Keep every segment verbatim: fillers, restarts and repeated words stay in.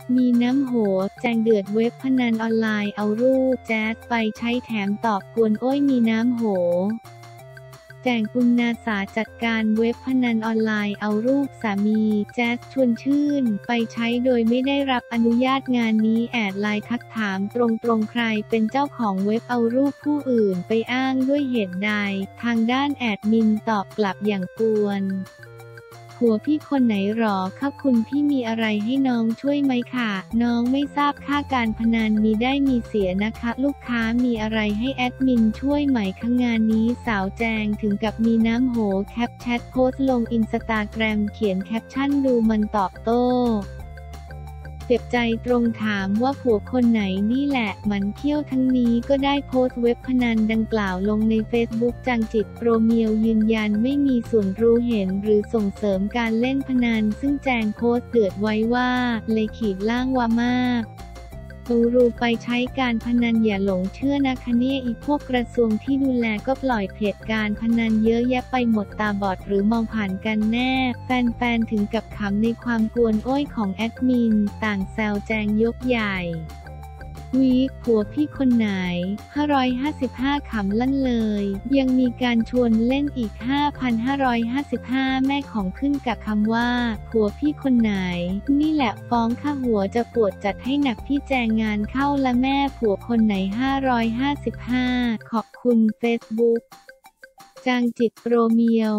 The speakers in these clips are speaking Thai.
มีน้ำโหแจงเดือดเว็บพนันออนไลน์เอารูปแจ๊สไปใช้แถมตอบกวนโอ้ยมีน้ำโหแจงปุณณาสาจัดการเว็บพนันออนไลน์เอารูปสามีแจ๊สชวนชื่นไปใช้โดยไม่ได้รับอนุญาตงานนี้แอดไลน์ทักถามตรงๆใครเป็นเจ้าของเว็บเอารูปผู้อื่นไปอ้างด้วยเหตุใดทางด้านแอดมินตอบกลับอย่างกวนผัวพี่คนไหนหรอคะคุณพี่มีอะไรให้น้องช่วยไหมค่ะน้องไม่ทราบค่าการพนันมีได้มีเสียนะคะลูกค้ามีอะไรให้แอดมินช่วยไหมคะงานนี้สาวแจงถึงกับมีน้ำโหแคปแชทโพสต์ลงอินสตาแกรมเขียนแคปชั่นดูมันตอบโต้เจ็บใจตรงถามว่าผัวคนไหนนี่แหละมันเที่ยวทั้งนี้ก็ได้โพสต์เว็บพนันดังกล่าวลงในเฟซบุ๊กจังจิตโปรเมียวยืนยันไม่มีส่วนรู้เห็นหรือส่งเสริมการเล่นพนันซึ่งแจงโพสต์เตือนไว้ว่าเลยขีดล่างว่ามากตูรูไปใช้การพนันอย่าหลงเชื่อนะคะเนี่ยอีพวกกระทรวงที่ดูแลก็ปล่อยเพจการพนันเยอะแยะไปหมดตาบอดหรือมองผ่านกันแน่แฟนๆถึงกับขำในความกวนโอ้ยของแอดมินต่างแซวแจงยกใหญ่วิผัวพี่คนไหนห้าร้อยห้าสิบห้าขำลั่นเลยยังมีการชวนเล่นอีก ห้าพันห้าร้อยห้าสิบห้า แม่ของขึ้นกับคำว่าผัวพี่คนไหนนี่แหละฟ้องค่าหัวจะปวดจัดให้หนักพี่แจงงานเข้าและแม่ผัวคนไหนห้าร้อยห้าสิบห้าขอบคุณเฟซบุ๊กจางจิตโปรเมียว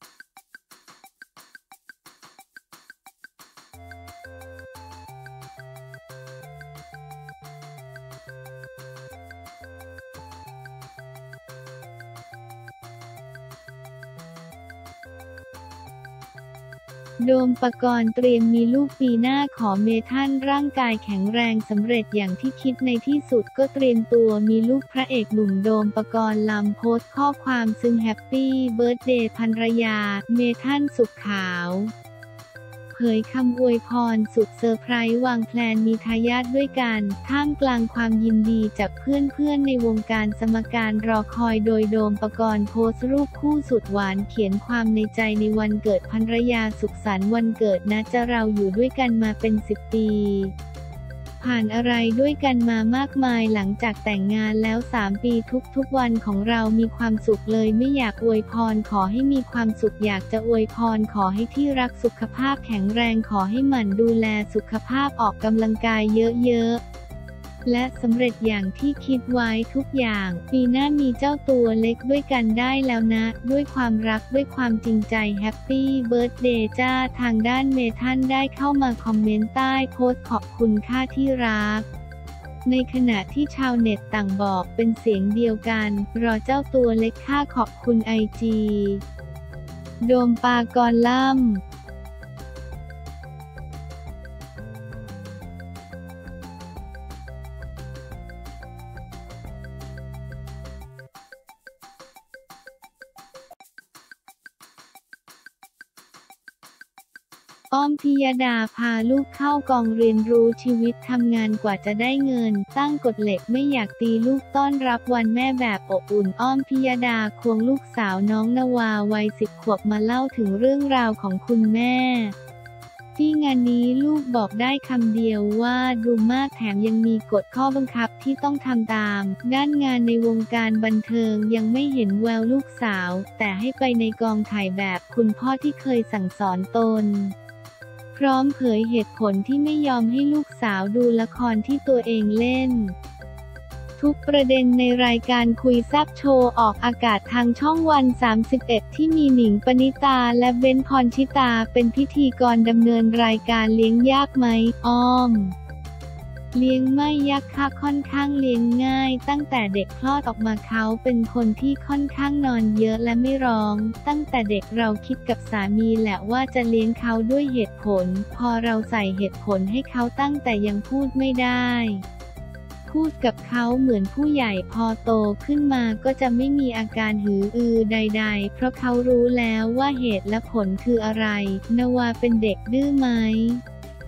โดมปกรณ์เตรียมมีลูกปีหน้าขอเมทัลร่างกายแข็งแรงสำเร็จอย่างที่คิดในที่สุดก็เตรียมตัวมีลูกพระเอกหนุ่มโดมปกรณ์ลำโพสต์ข้อความซึ่งแฮปปี้เบิร์ธเดย์ภรรยาเมทัลสุขขาวเผยคำอวยพรสุดเซอร์ไพรส์วางแพลนมีทายาทด้วยกันท่ามกลางความยินดีจากเพื่อนๆในวงการสมการรอคอยโดยโดมปกรณ์โพสต์รูปคู่สุดหวานเขียนความในใจในวันเกิดภรรยาสุขสันต์วันเกิดนะจะเราอยู่ด้วยกันมาเป็นสิบปีผ่านอะไรด้วยกันมามากมายหลังจากแต่งงานแล้วสามปีทุกๆวันของเรามีความสุขเลยไม่อยากอวยพรขอให้มีความสุขอยากจะอวยพรขอให้ที่รักสุขภาพแข็งแรงขอให้หมั่นดูแลสุขภาพออกกำลังกายเยอะๆและสำเร็จอย่างที่คิดไว้ทุกอย่างปีหน้ามีเจ้าตัวเล็กด้วยกันได้แล้วนะด้วยความรักด้วยความจริงใจแฮปปี้เบิร์ธเดย์จ้าทางด้านเมทัลได้เข้ามาคอมเมนต์ใต้โพสต์ขอบคุณค่าที่รักในขณะที่ชาวเน็ตต่างบอกเป็นเสียงเดียวกันรอเจ้าตัวเล็กค่าขอบคุณไอจีโดมปากรล่ำอ้อมพิยดาพาลูกเข้ากองเรียนรู้ชีวิตทำงานกว่าจะได้เงินตั้งกฎเหล็กไม่อยากตีลูกต้อนรับวันแม่แบบอบอุ่นอ้อมพิยดาควงลูกสาวน้องนวาวัยสิบขวบมาเล่าถึงเรื่องราวของคุณแม่ที่งานนี้ลูกบอกได้คำเดียวว่าดูมากแถมยังมีกฎข้อบังคับที่ต้องทำตามด้านงานในวงการบันเทิงยังไม่เห็นแววลูกสาวแต่ให้ไปในกองถ่ายแบบคุณพ่อที่เคยสั่งสอนตนพร้อมเผยเหตุผลที่ไม่ยอมให้ลูกสาวดูละครที่ตัวเองเล่นทุกประเด็นในรายการคุยแซ่บโชว์ออกอากาศทางช่องวันสามสิบเอ็ดที่มีหนิงปณิตาและเบนพรชิตาเป็นพิธีกรดำเนินรายการเลี้ยงยากไหมอ้อมเลี้ยงไม่ยากค่ะค่อนข้างเลี้ยงง่ายตั้งแต่เด็กคลอดออกมาเขาเป็นคนที่ค่อนข้างนอนเยอะและไม่ร้องตั้งแต่เด็กเราคิดกับสามีแหละว่าจะเลี้ยงเขาด้วยเหตุผลพอเราใส่เหตุผลให้เขาตั้งแต่ยังพูดไม่ได้พูดกับเขาเหมือนผู้ใหญ่พอโตขึ้นมาก็จะไม่มีอาการหืออือใดๆเพราะเขารู้แล้วว่าเหตุและผลคืออะไรนวาเป็นเด็กดื้อไหม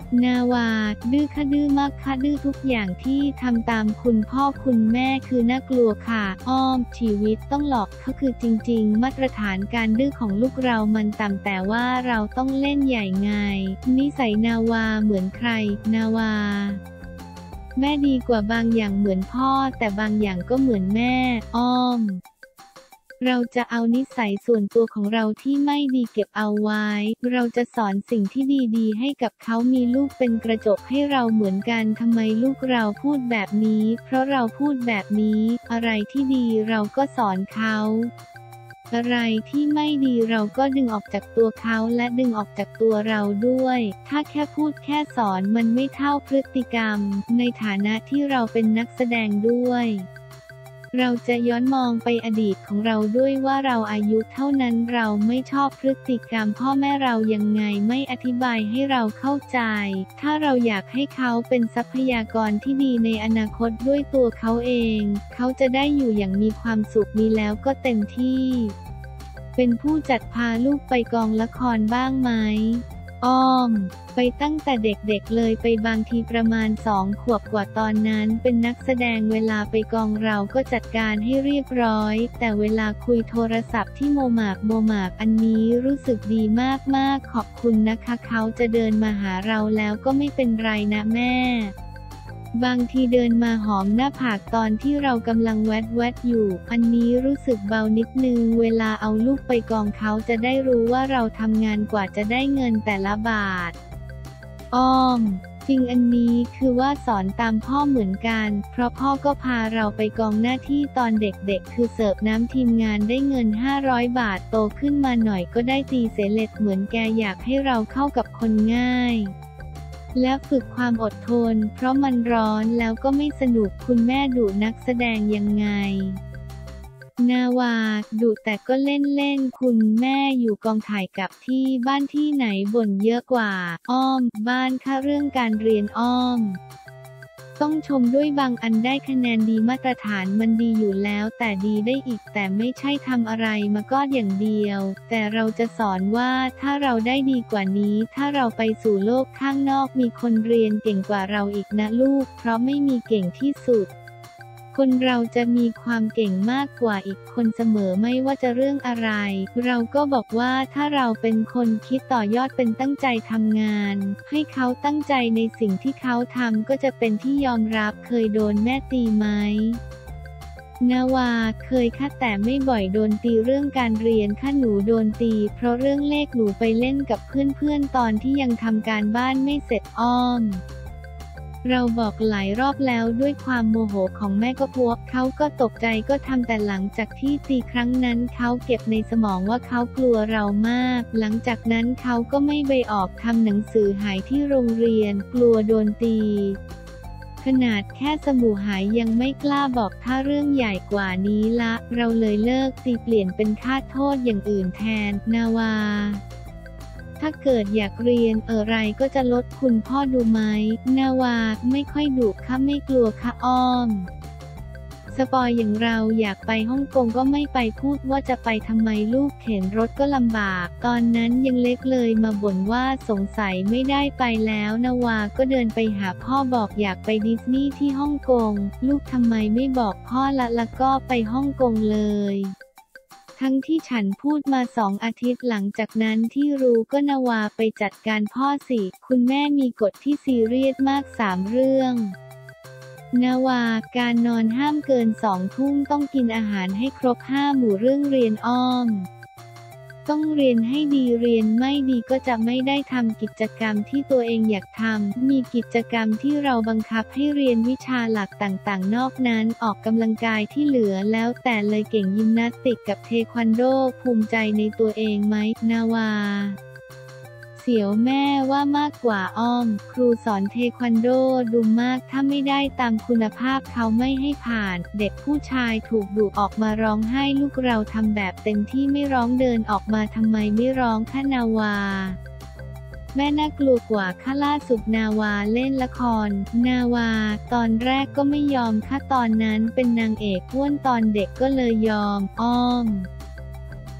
นาวาดื้อค่ะดื้อมากค่ะดื้อทุกอย่างที่ทำตามคุณพ่อคุณแม่คือน่ากลัวค่ะอ้อมชีวิตต้องหลอกเขาคือจริงๆมาตรฐานการดื้อของลูกเรามันต่ำแต่ว่าเราต้องเล่นใหญ่ไงนิสัยนาวาเหมือนใครนาวาแม่ดีกว่าบางอย่างเหมือนพ่อแต่บางอย่างก็เหมือนแม่อ้อมเราจะเอานิสัยส่วนตัวของเราที่ไม่ดีเก็บเอาไว้เราจะสอนสิ่งที่ดีๆให้กับเขามีลูกเป็นกระจกให้เราเหมือนกันทำไมลูกเราพูดแบบนี้เพราะเราพูดแบบนี้อะไรที่ดีเราก็สอนเขาอะไรที่ไม่ดีเราก็ดึงออกจากตัวเขาและดึงออกจากตัวเราด้วยถ้าแค่พูดแค่สอนมันไม่เท่าพฤติกรรมในฐานะที่เราเป็นนักแสดงด้วยเราจะย้อนมองไปอดีตของเราด้วยว่าเราอายุเท่านั้นเราไม่ชอบพฤติกรรมพ่อแม่เรายังไงไม่อธิบายให้เราเข้าใจถ้าเราอยากให้เขาเป็นทรัพยากรที่ดีในอนาคตด้วยตัวเขาเองเขาจะได้อยู่อย่างมีความสุขมีแล้วก็เต็มที่เป็นผู้จัดพาลูกไปกองละครบ้างไหมอ้อมไปตั้งแต่เด็กๆเลยไปบางทีประมาณสองขวบกว่าตอนนั้นเป็นนักแสดงเวลาไปกองเราก็จัดการให้เรียบร้อยแต่เวลาคุยโทรศัพท์ที่โมหมากโมหมากอันนี้รู้สึกดีมากๆขอบคุณนะคะเขาจะเดินมาหาเราแล้วก็ไม่เป็นไรนะแม่บางทีเดินมาหอมหน้าผากตอนที่เรากำลังแวดแวดอยู่อันนี้รู้สึกเบานิดนึงเวลาเอาลูกไปกองเขาจะได้รู้ว่าเราทำงานกว่าจะได้เงินแต่ละบาทอ้อมจริงอันนี้คือว่าสอนตามพ่อเหมือนกันเพราะพ่อก็พาเราไปกองหน้าที่ตอนเด็กๆคือเสิร์ฟน้ำทีมงานได้เงินห้าร้อยบาทโตขึ้นมาหน่อยก็ได้ตีเสเล็ดเหมือนแกอยากให้เราเข้ากับคนง่ายและฝึกความอดทนเพราะมันร้อนแล้วก็ไม่สนุกคุณแม่ดุนักแสดงยังไงนาวาดุแต่ก็เล่นเล่นคุณแม่อยู่กองถ่ายกับที่บ้านที่ไหนบ่นเยอะกว่าอ้อมบ้านค่ะเรื่องการเรียนอ้อมต้องชมด้วยบางอันได้คะแนนดีมาตรฐานมันดีอยู่แล้วแต่ดีได้อีกแต่ไม่ใช่ทำอะไรมาก็อย่างเดียวแต่เราจะสอนว่าถ้าเราได้ดีกว่านี้ถ้าเราไปสู่โลกข้างนอกมีคนเรียนเก่งกว่าเราอีกนะลูกเพราะไม่มีเก่งที่สุดคนเราจะมีความเก่งมากกว่าอีกคนเสมอไม่ว่าจะเรื่องอะไรเราก็บอกว่าถ้าเราเป็นคนคิดต่อยอดเป็นตั้งใจทำงานให้เขาตั้งใจในสิ่งที่เขาทำก็จะเป็นที่ยอมรับเคยโดนแม่ตีไหมนาวาเคยค่ะแต่ไม่บ่อยโดนตีเรื่องการเรียนค่ะหนูโดนตีเพราะเรื่องเลขหนูไปเล่นกับเพื่อนๆตอนที่ยังทำการบ้านไม่เสร็จอ้อมเราบอกหลายรอบแล้วด้วยความโมโหของแม่ก็พวกเขาก็ตกใจก็ทำแต่หลังจากที่ตีครั้งนั้นเขาเก็บในสมองว่าเขากลัวเรามากหลังจากนั้นเขาก็ไม่ไปออกทำหนังสือหายที่โรงเรียนกลัวโดนตีขนาดแค่สบู่หายยังไม่กล้าบอกถ้าเรื่องใหญ่กว่านี้ละเราเลยเลิกตีเปลี่ยนเป็นค่าโทษอย่างอื่นแทนนาวาถ้าเกิดอยากเรียนอะไรก็จะลดคุณพ่อดูไหมนาวาไม่ค่อยดุค่ะไม่กลัวค่ะอ้อมสปอยอย่างเราอยากไปฮ่องกงก็ไม่ไปพูดว่าจะไปทำไมลูกเข็นรถก็ลำบากตอนนั้นยังเล็กเลยมาบ่นว่าสงสัยไม่ได้ไปแล้วนาวาก็เดินไปหาพ่อบอกอยากไปดิสนีย์ที่ฮ่องกงลูกทำไมไม่บอกพ่อละแล้วก็ไปฮ่องกงเลยทั้งที่ฉันพูดมาสองอาทิตย์หลังจากนั้นที่รู้ก็นาวาไปจัดการพ่อสิคุณแม่มีกฎที่ซีเรียสมากสามเรื่องนาวาการนอนห้ามเกินสองทุ่มต้องกินอาหารให้ครบห้าหมู่เรื่องเรียนอ้อมต้องเรียนให้ดีเรียนไม่ดีก็จะไม่ได้ทำกิจกรรมที่ตัวเองอยากทำมีกิจกรรมที่เราบังคับให้เรียนวิชาหลักต่างๆนอกนั้นออกกำลังกายที่เหลือแล้วแต่เลยเก่งยิมนาสติกกับเทควันโดภูมิใจในตัวเองไหมนาวาเสียวแม่ว่ามากกว่าอ้อมครูสอนเทควันโดดุมากถ้าไม่ได้ตามคุณภาพเขาไม่ให้ผ่านเด็กผู้ชายถูกดุออกมาร้องไห้ลูกเราทำแบบเต็มที่ไม่ร้องเดินออกมาทำไมไม่ร้องคะนาวาแม่น่ากลัวกว่าค่ะล่าสุดนาวาเล่นละครนาวาตอนแรกก็ไม่ยอมค่ะตอนนั้นเป็นนางเอกอ้วนตอนเด็กก็เลยยอมอ้อม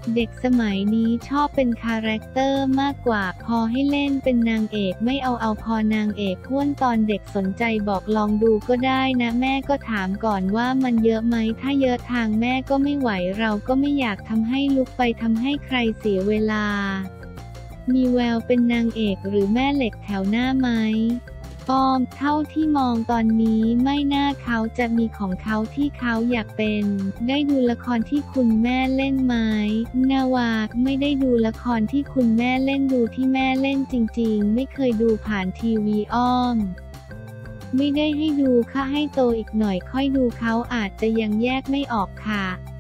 เด็กสมัยนี้ชอบเป็นคาแรคเตอร์มากกว่าพอให้เล่นเป็นนางเอกไม่เอาเอาพอนางเอกห้วนตอนเด็กสนใจบอกลองดูก็ได้นะแม่ก็ถามก่อนว่ามันเยอะไหมถ้าเยอะทางแม่ก็ไม่ไหวเราก็ไม่อยากทำให้ลุกไปทำให้ใครเสียเวลามีแววเป็นนางเอกหรือแม่เหล็กแถวหน้าไหมอ้อมเท่าที่มองตอนนี้ไม่น่าเขาจะมีของเขาที่เขาอยากเป็นได้ดูละครที่คุณแม่เล่นไหมนาวาไม่ได้ดูละครที่คุณแม่เล่นดูที่แม่เล่นจริงๆไม่เคยดูผ่านทีวีอ้อมไม่ได้ให้ดูค่ะให้โตอีกหน่อยค่อยดูเขาอาจจะยังแยกไม่ออกค่ะ